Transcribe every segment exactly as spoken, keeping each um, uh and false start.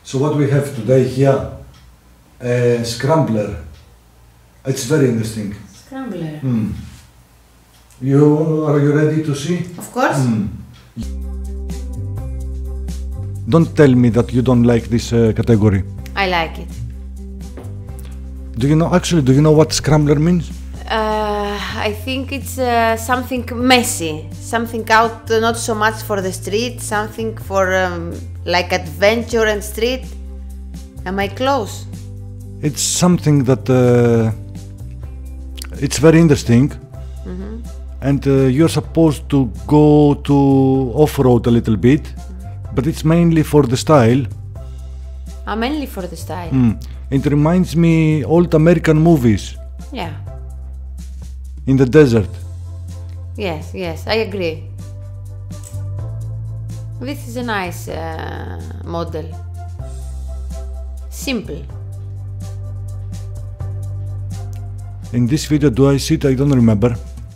So what we have today here, a scrambler. It's very interesting. Scrambler. Mm. You are you ready to see? Of course. Mm. Don't tell me that you don't like this uh, category. I like it. Do you know actually? Do you know what scrambler means? Uh, I think it's uh, something messy, something out uh, not so much for the street, something for um, like adventure and street. Am I close? It's something that uh, it's very interesting, Mm-hmm. and uh, you're supposed to go to off-road a little bit, but it's mainly for the style. I'm mainly for the style. Mm. It reminds me old American movies Yeah. in the desert. Yes, yes, I agree. This is a nice uh, model. Simple. In this video, do I sit? I don't remember.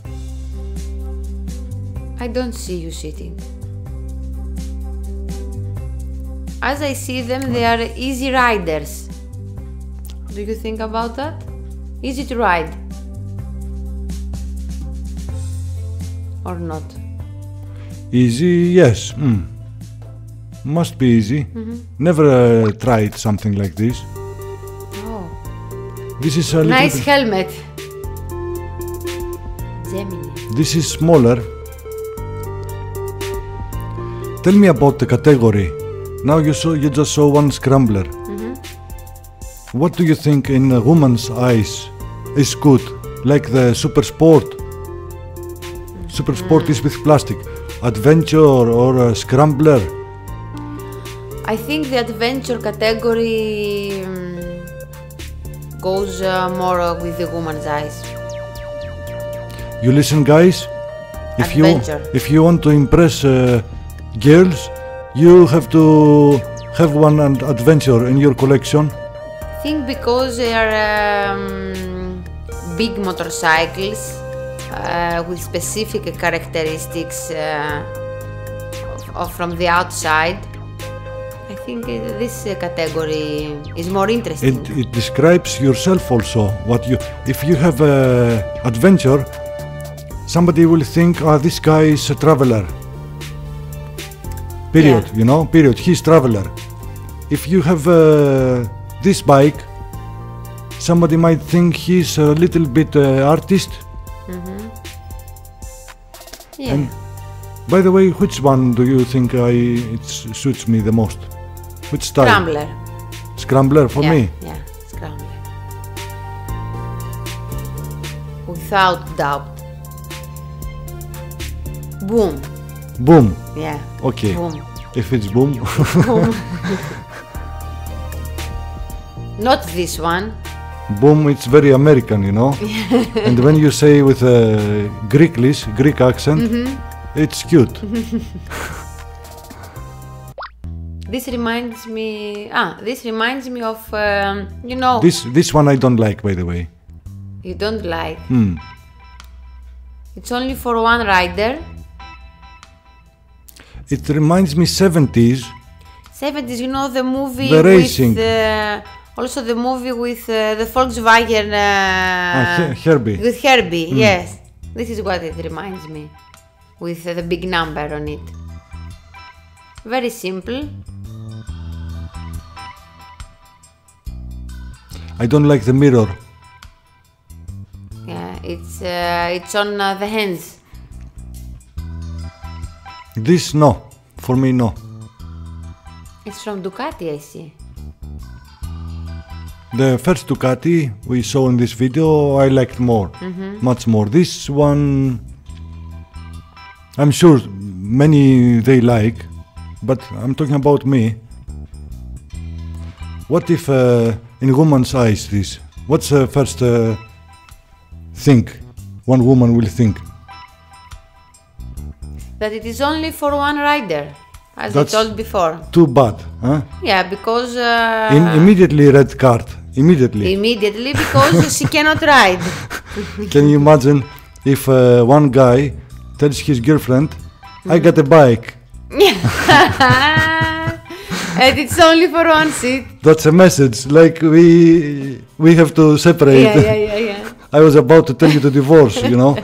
I don't see you sitting. As I see them, they are easy riders. Do you think about that? Easy to ride? Or not? Easy, yes. Mm. Must be easy. Mm-hmm. Never uh, tried something like this. Oh, This is a little nice bit, helmet. Gemini. this is smaller. Tell me about the category. Now you saw you just saw one scrambler. Mm-hmm. What do you think in a woman's eyes is good? Like the superSport. SuperSport Mm. is with plastic. Adventure or a scrambler. I think the adventure category um, goes uh, more uh, with the woman's eyes. You listen, guys. If Adventure. you if you want to impress uh, girls, you have to have one and adventure in your collection. I think because they are um, big motorcycles uh, with specific characteristics uh, of, of from the outside. I think uh, this uh, category is more interesting. It, it describes yourself also. What you if you have uh, adventure, somebody will think, oh, this guy is a traveler. Period. Yeah. You know. Period. He's traveler. If you have uh, this bike, somebody might think he's a little bit uh, artist. Mm-hmm. Yeah. And by the way, which one do you think I it suits me the most? Which style? Scrambler. Scrambler for yeah, me. Yeah, scrambler. Without doubt. Boom. Boom. Yeah. Okay. Boom. If it's boom. Boom. Not this one. Boom, it's very American, you know. And when you say with a Greeklish, Greek accent, Mm-hmm. it's cute. This reminds me. Ah, this reminds me of. Um, you know. This this one I don't like, by the way. You don't like. Hmm. It's only for one rider. It reminds me seventies. seventies, you know the movie The racing. with. Uh, also the movie with uh, the Volkswagen. Uh, Ah, Her- Herbie. With Herbie, Mm. yes. This is what it reminds me. With uh, the big number on it. Very simple. I don't like the mirror. Yeah, it's uh, it's on uh, the hands. This no. For me no. It's from Ducati, I see. The first Ducati we saw in this video I liked more. Mm-hmm. Much more. This one I'm sure many they like, but I'm talking about me. What if uh, in woman's eyes this? What's the first uh, thing one woman will think? That it is only for one rider, as That's I told before. Too bad, huh? Yeah, because uh, In immediately red card. Immediately. immediately because she cannot ride. Can you imagine if uh, one guy tells his girlfriend, I got a bike. And it's only for one seat. That's a message. Like we we have to separate. Yeah, yeah, yeah, yeah. I was about to tell you to divorce, you know.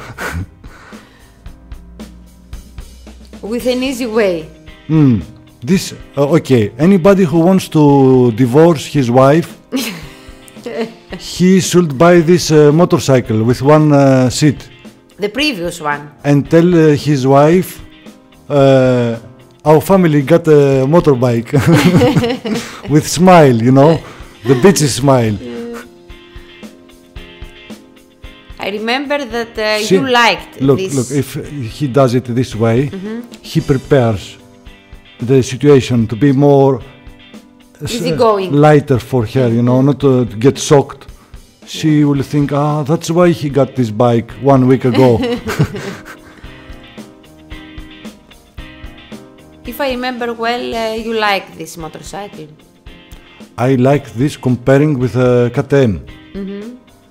With an easy way. Hmm. This uh, okay. Anybody who wants to divorce his wife, he should buy this uh, motorcycle with one uh, seat. The previous one. And tell uh, his wife, uh, our family got a motorbike with smile, you know, the bitchy smile. I remember that uh, See, you liked look, this. Look, if he does it this way, mm-hmm. he prepares the situation to be more easygoing, lighter for her, you know, not to, to get shocked. She will think, ah, that's why he got this bike one week ago. If I remember well, uh, you like this motorcycle. I like this comparing with a K T M. Mm-hmm.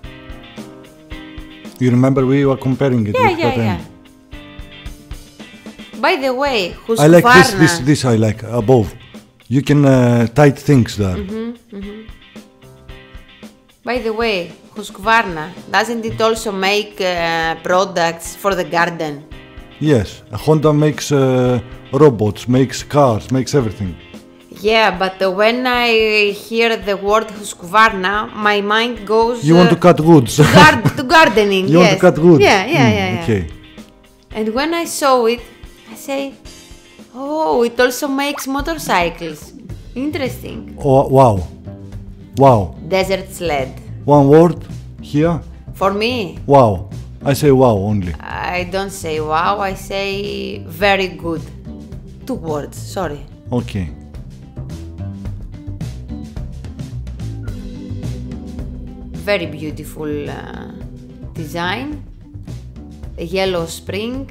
You remember we were comparing it yeah, with yeah, K T M? Yeah. By the way, I like this, this, this I like, above. You can uh, tight things there. Mm-hmm, mm-hmm. By the way, Husqvarna, doesn't it also make uh, products for the garden? Yes, Honda makes uh, robots, makes cars, makes everything. Yeah, but uh, when I hear the word Husqvarna, my mind goes... You uh, want to cut woods. to, gar to gardening, you yes. want to cut wood? Yeah, yeah, mm, yeah, yeah. Okay. And when I saw it, I say, oh, it also makes motorcycles. Interesting. Oh, wow. Wow. Desert sled. One word here? For me? Wow. I say wow only. I don't say wow, I say very good. Two words, sorry. Okay. Very beautiful uh, design. A yellow spring.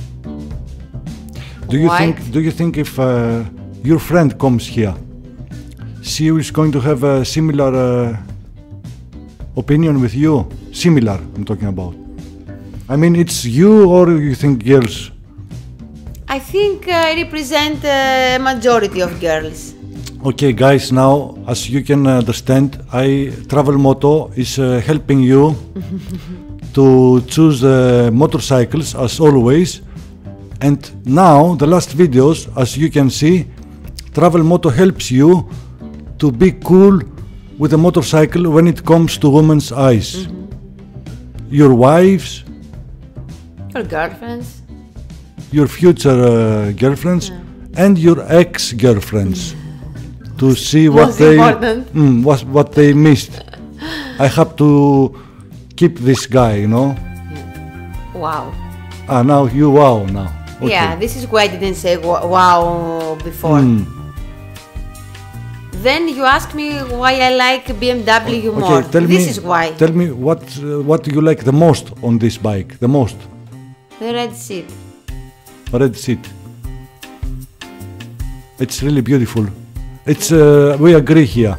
Do you white. think? Do you think if uh, your friend comes here, she is going to have a similar uh, opinion with you? Similar, I'm talking about. I mean, it's you, or you think girls? I think I represent a majority of girls. Okay, guys. Now, as you can understand, I travelmoto is uh, helping you to choose uh, motorcycles as always. And now, the last videos, as you can see, travelmoto helps you to be cool with a motorcycle when it comes to women's eyes. Mm-hmm. Your wives, your girlfriends, your future uh, girlfriends, yeah. and your ex-girlfriends, mm. to see what Most they mm, what, what they missed. I have to keep this guy, you know. Yeah. Wow. Ah, now you wow now. Okay. Yeah, this is why I didn't say wow before. Mm. Then you ask me why I like B M W okay, more. Tell this me, is why. Tell me what uh, what do you like the most on this bike? The most? The red seat. Red seat. It's really beautiful. It's uh, we agree here.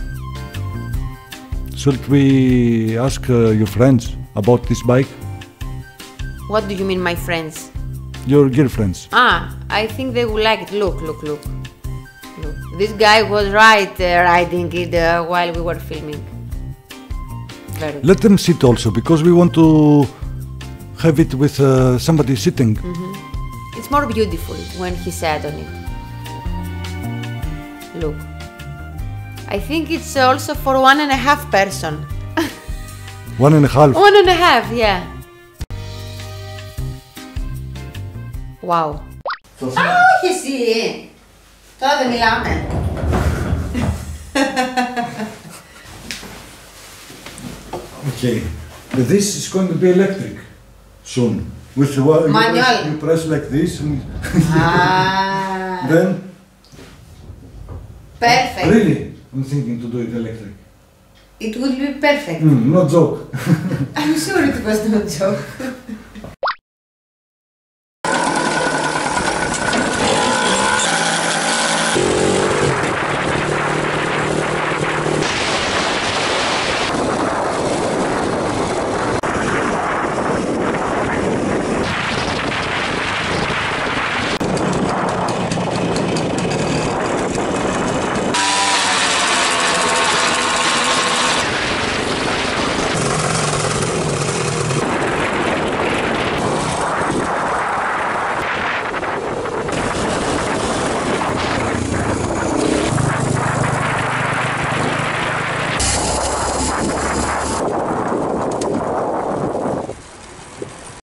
Should we ask uh, your friends about this bike? What do you mean, my friends? Your girlfriends. Ah, I think they will like it. Look, look, look. Look. This guy was right uh, riding it uh, while we were filming. Very Let them sit also, because we want to have it with uh, somebody sitting. Mm-hmm. It's more beautiful when he sat on it. Look. I think it's also for one and a half person. One and a half? One and a half, yeah. Wow. Α, όχι εσύ! Τώρα δεν μιλάμε. Okay. This is going to be electric soon. With the you press, you press like this and ah. then perfect. Really? I'm thinking to do it electric. It would be perfect. Mm, no joke. I'm sure it was no joke.